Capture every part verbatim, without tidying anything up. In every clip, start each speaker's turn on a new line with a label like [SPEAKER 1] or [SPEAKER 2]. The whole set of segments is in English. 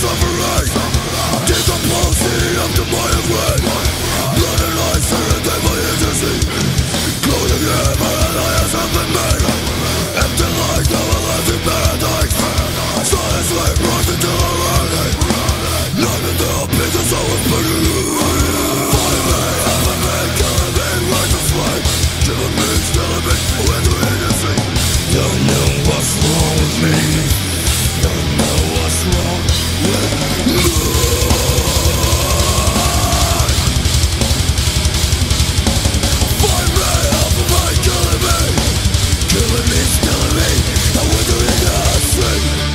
[SPEAKER 1] suffering, decomposing after my regret. Blood and ice surrender my agency, clothing him and I has not been made. Empty life, never left in paradise. Silence like rising till I'm running. None of the pieces I was burning. Find me, helping me, killing me, righteous flame. Killing me, stealing me, away to agency. Don't know what's wrong with me. Don't know what's wrong with me. Find me, helping me, killing me. Killing me, stealing me, away to agency.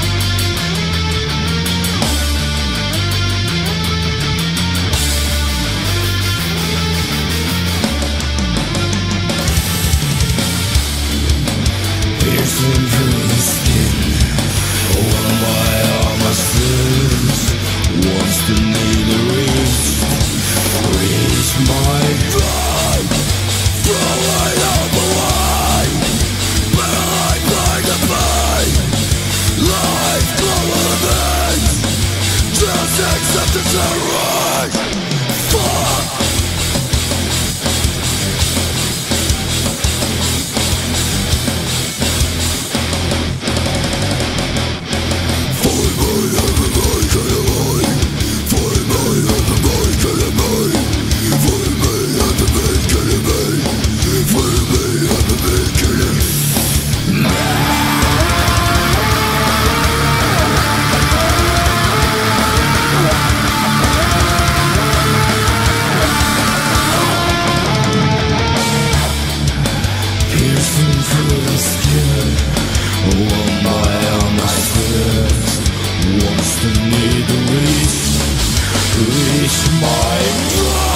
[SPEAKER 1] Piercing through the skin, one by armor slips. Wants to need a reach, reach my drive. Throw it all away, but I find the pain. Life global events, just acceptance and right. Fuck. Wants to need to reach, reach my drive.